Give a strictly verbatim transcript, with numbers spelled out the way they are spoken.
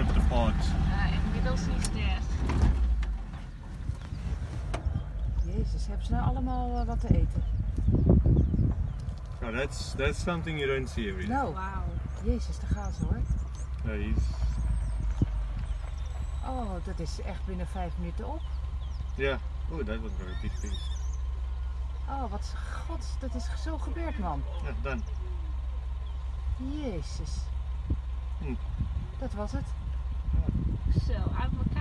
ripped apart. Uh, inmiddels is dead. Jezus, hebben ze nou allemaal uh, wat te eten? No, that's that's something you don't see every day. Nou, Wauw. Jezus, daar gaan ze hoor. No, he's Oh, dat is echt binnen vijf minuten op. yeah. Oh, that was a very big piece. Oh, wat god, dat is zo gebeurd, man. Yeah, done. Jezus. Hm. Dat was het. Zo, uit elkaar.